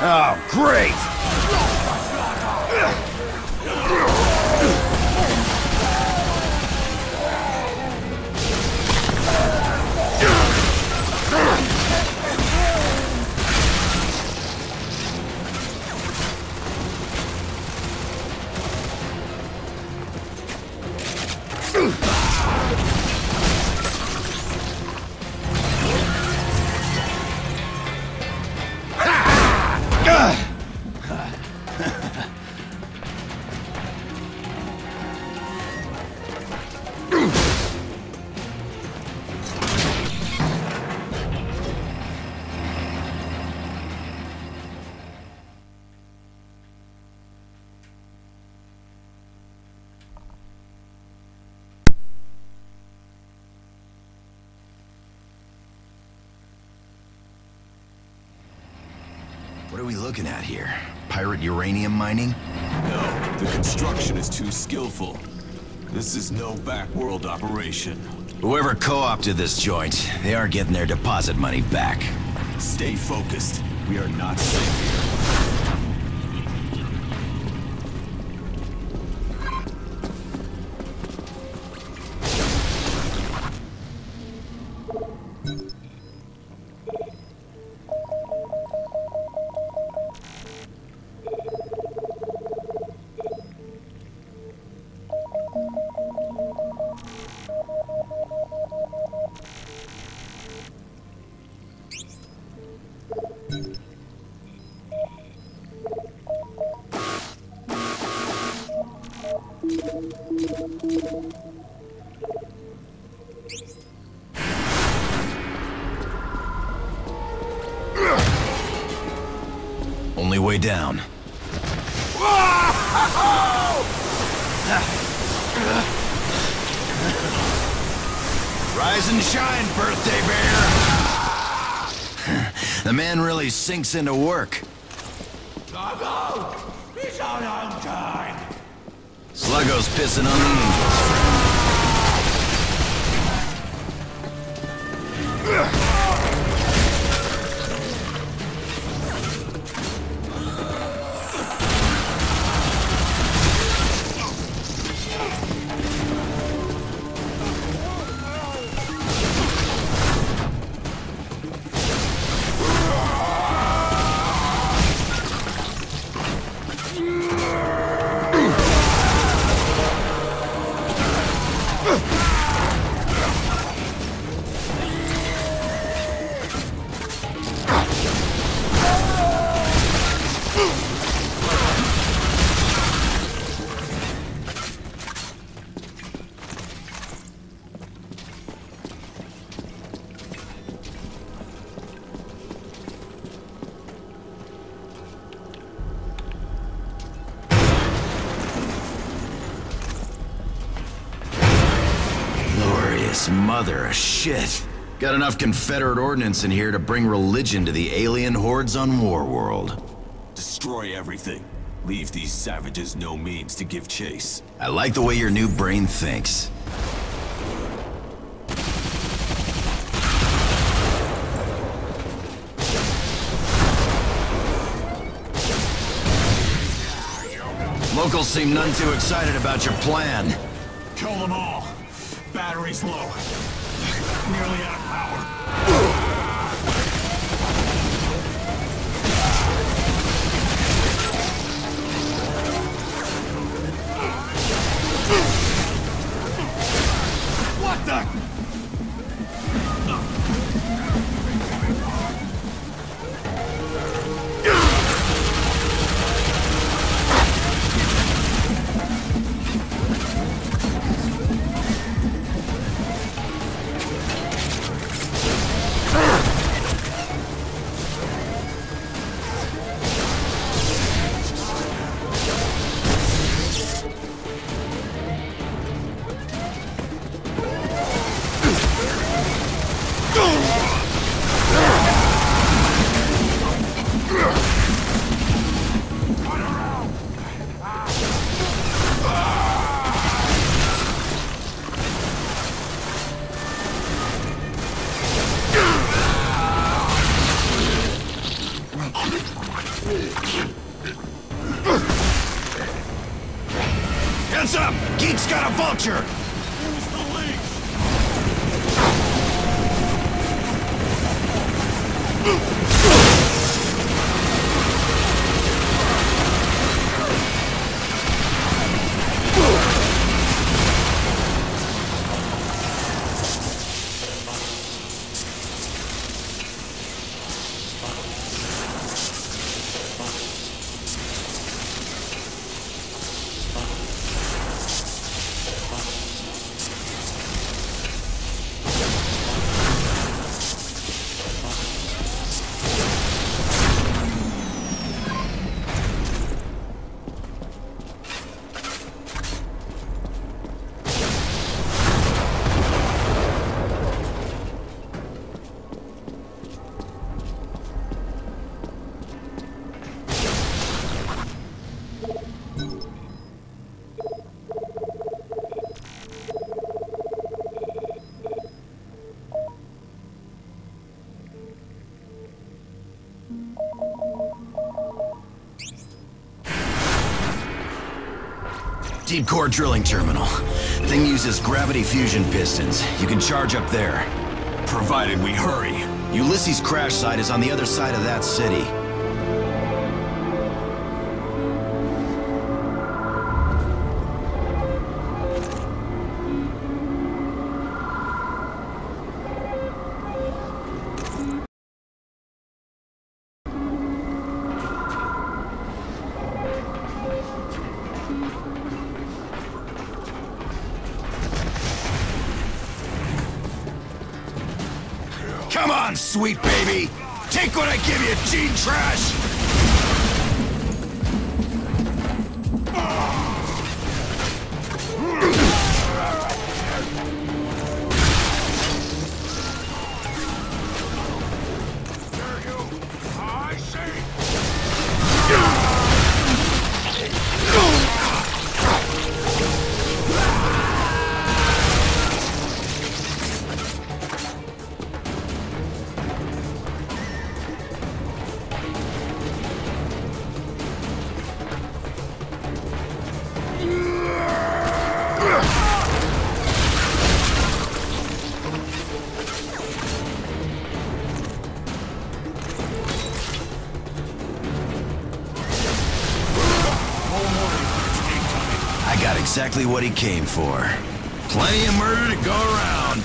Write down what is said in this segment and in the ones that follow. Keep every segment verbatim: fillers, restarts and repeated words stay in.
Oh, great! What are we looking at here? Pirate uranium mining? No, the construction is too skillful. This is no backworld operation. Whoever co-opted this joint, they are getting their deposit money back. Stay focused. We are not safe here. Only way down. Rise and shine, birthday bear! The man really sinks into work. Sluggo! He's out on time! Sluggo's pissing on the angels, friend. Mother of shit. Got enough Confederate ordnance in here to bring religion to the alien hordes on Warworld. Destroy everything. Leave these savages no means to give chase. I like the way your new brain thinks. Locals seem none too excited about your plan. Kill them all. Battery's low. Nearly out of power. What the? Pete's got a vulture! Use the leash! Deep core drilling terminal. Thing uses gravity fusion pistons. You can charge up there. Provided we hurry. Ulysses' crash site is on the other side of that city. Come on, sweet baby! Take what I give you, Gene Trash! Got exactly what he came for. Plenty of murder to go around.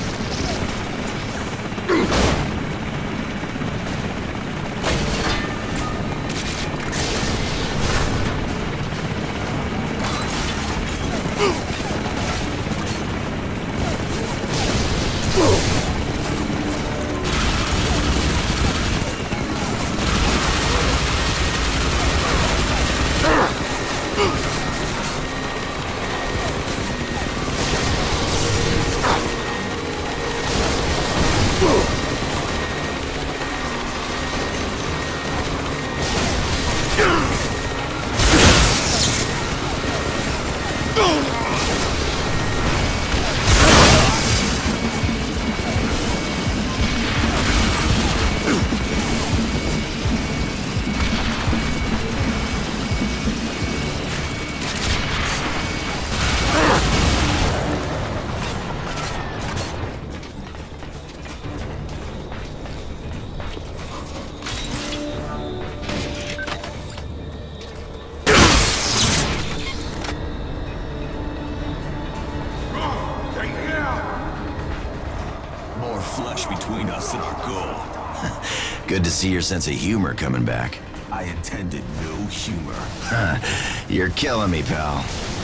Flesh between us and our goal. Good to see your sense of humor coming back. I intended no humor. You're killing me, pal.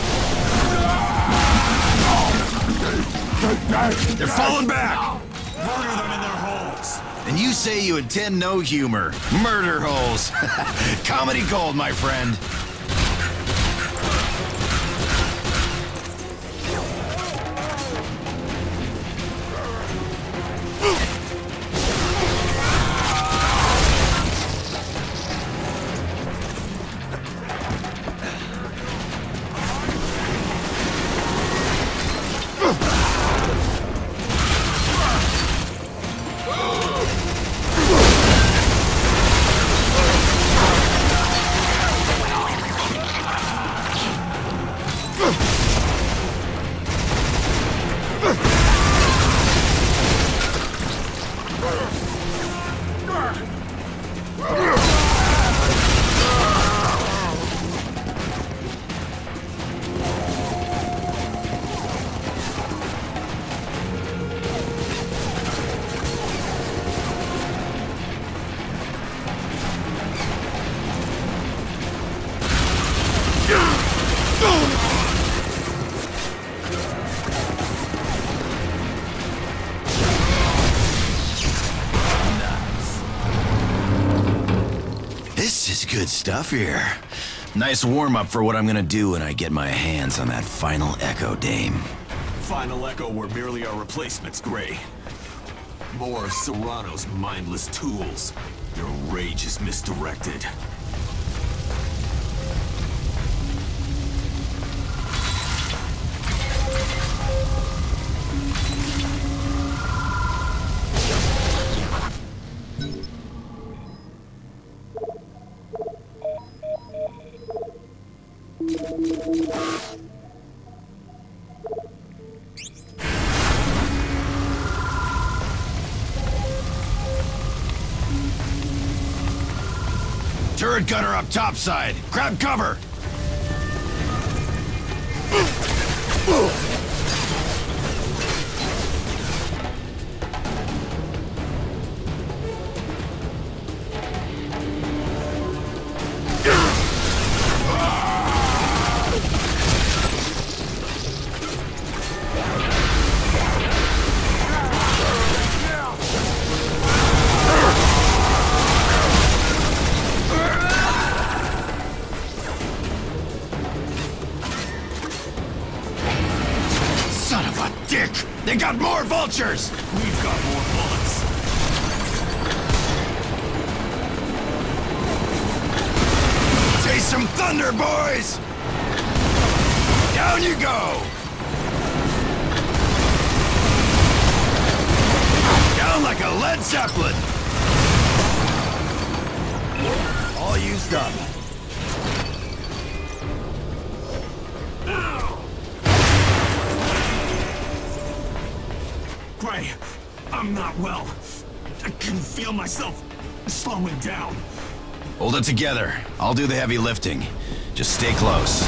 They're falling back! Murder them in their holes! And you say you intend no humor. Murder holes. Comedy gold, my friend. Good stuff here. Nice warm-up for what I'm gonna do when I get my hands on that final Echo Dame. Final Echo were merely our replacements, Gray. More of Serrano's mindless tools. Your rage is misdirected. Turret gunner up topside. Grab cover. Son of a dick! They got more vultures! We've got more bullets. Chase some thunder, boys! Down you go! Down like a lead zeppelin! All used up. Gray, I'm not well. I can feel myself slowing down. Hold it together. I'll do the heavy lifting. Just stay close.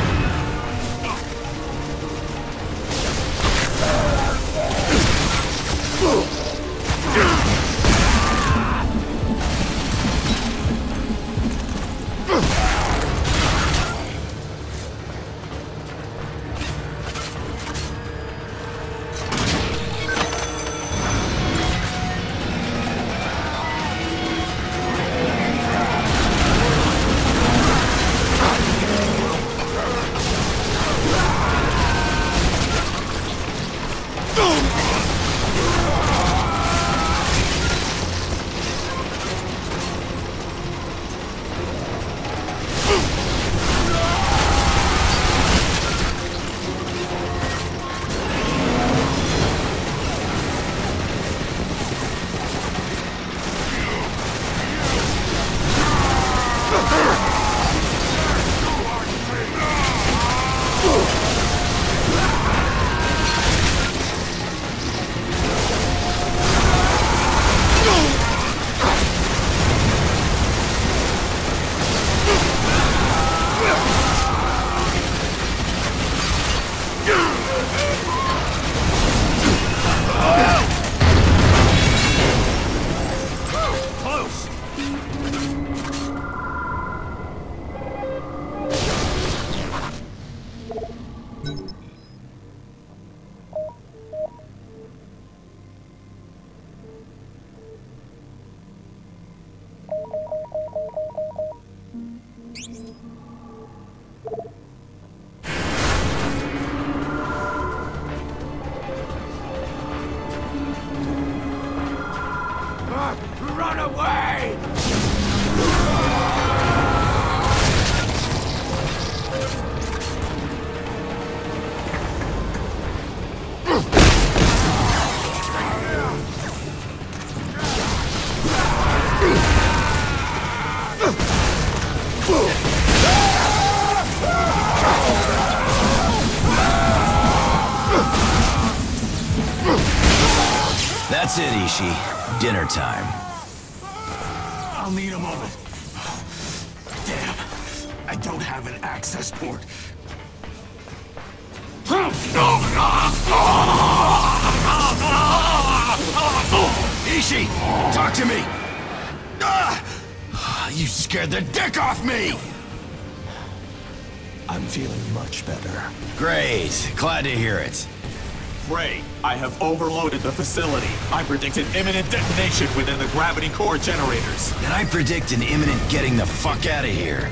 Run away! That's it, Ishii. Dinner time. I'll need a moment. Damn. I don't have an access port. Ishii! Talk to me! Ah! You scared the dick off me! I'm feeling much better. Great. Glad to hear it. Frey, I have overloaded the facility. I predict an imminent detonation within the gravity core generators. And I predict an imminent getting the fuck out of here.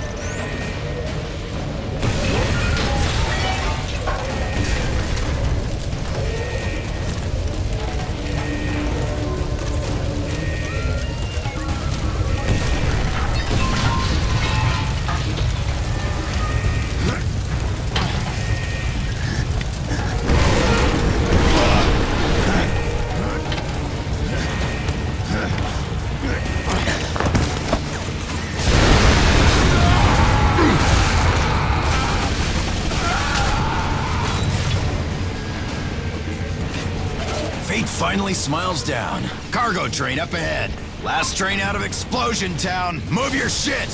Fate finally smiles down. Cargo train up ahead. Last train out of Explosion Town. Move your shit!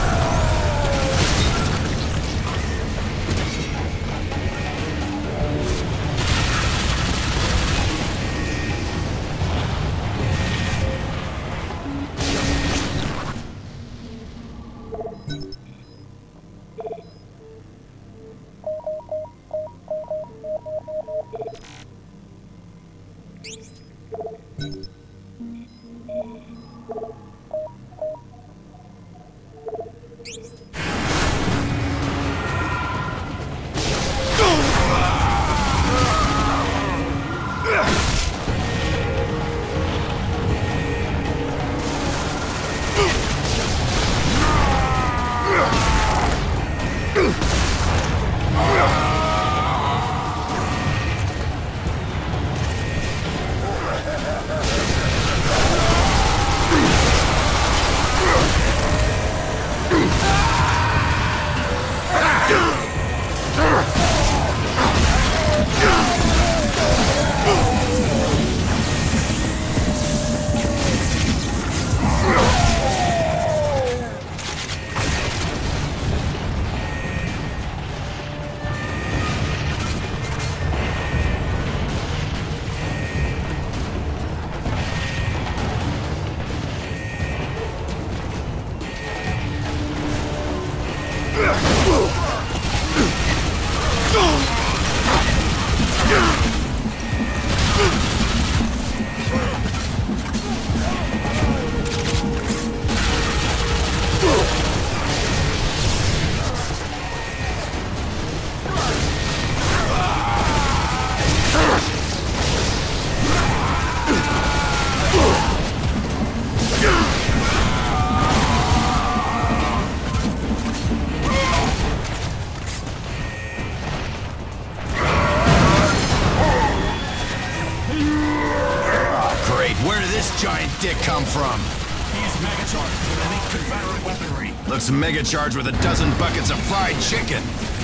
Where did this giant dick come from? He's mega-charged with elite Confederate weaponry. Looks mega-charged with a dozen buckets of fried chicken.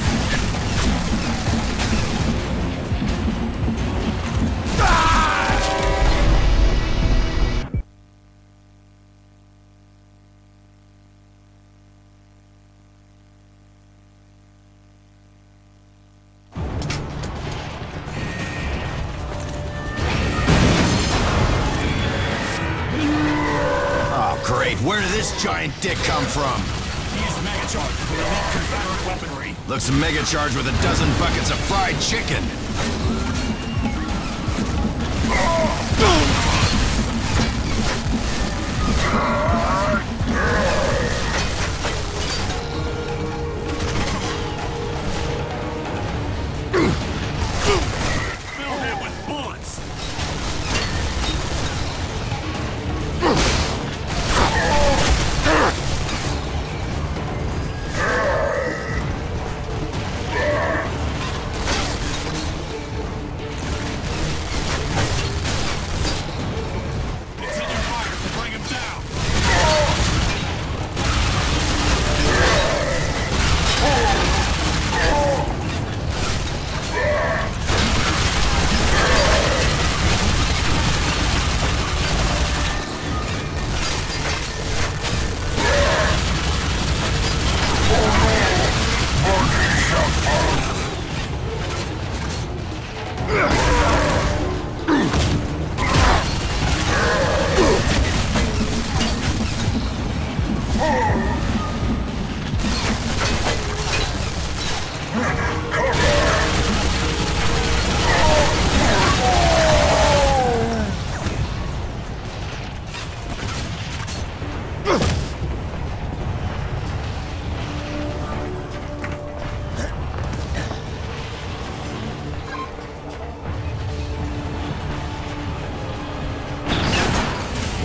Great, where did this giant dick come from? He's mega-charged with elite Confederate weaponry. Looks mega-charged with a dozen buckets of fried chicken. Fill him with bullets.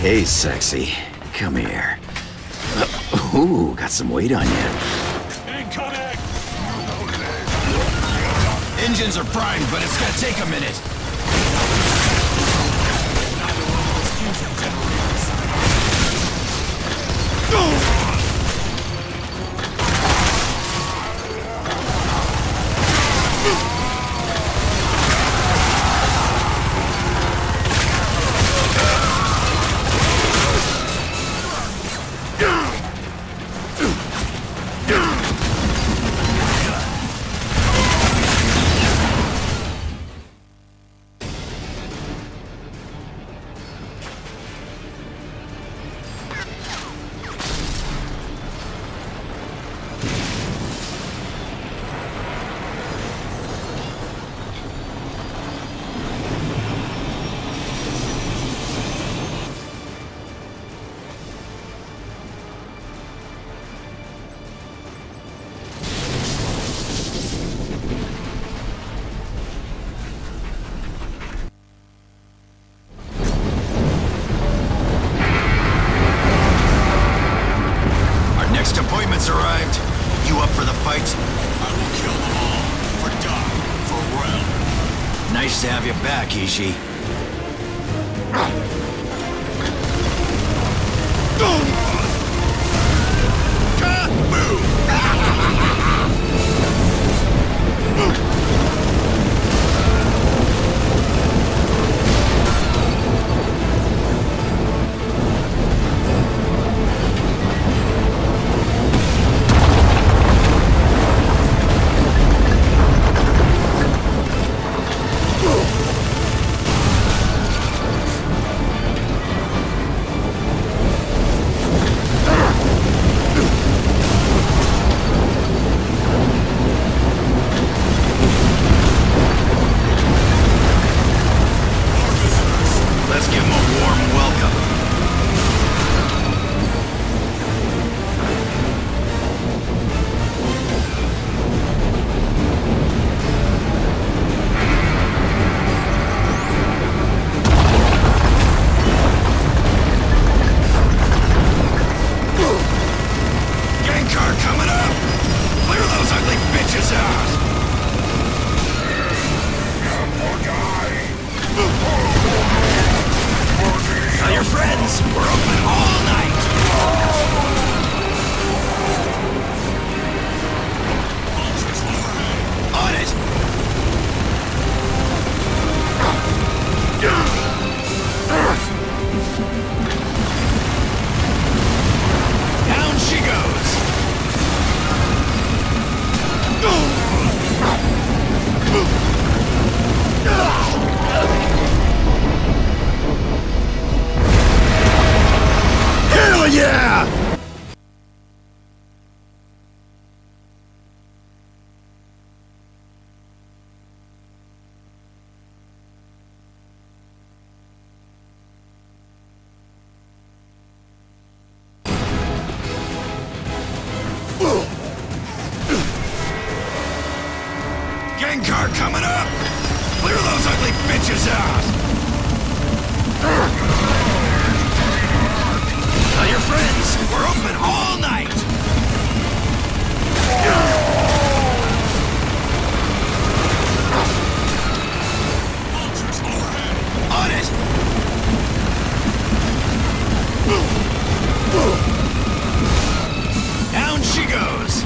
Hey, sexy. Come here. Uh, ooh, got some weight on you. Incoming! Engines are primed, but it's gonna take a minute. Arrived. You up for the fight? I will kill them all. For Doc. For Rel. Nice to have you back, Ishi. Gengar coming up! Clear those ugly bitches out! Tell your friends, we're open all night! Vultures overhead! On it! Down she goes!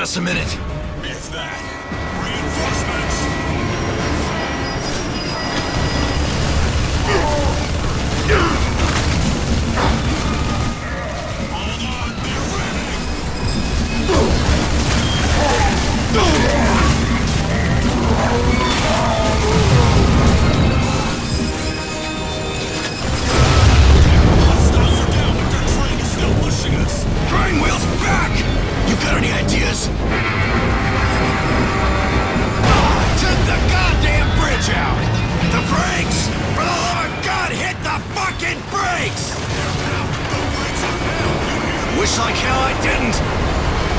us a minute. If that. Reinforcements! Hold on, they're ready! Hostiles are down, but their train is still pushing us! Train wheels back! You got any ideas? Took the goddamn bridge out! The brakes! For the love of God, hit the fucking brakes! The brakes are down, you hear me? Wish like hell I didn't!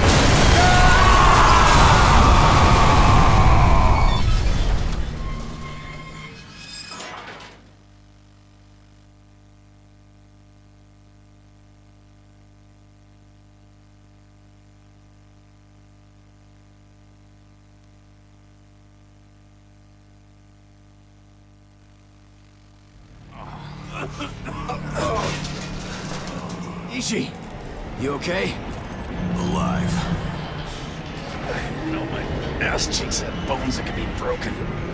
Ishi, you okay? Alive. I know my ass cheeks have bones that can be broken.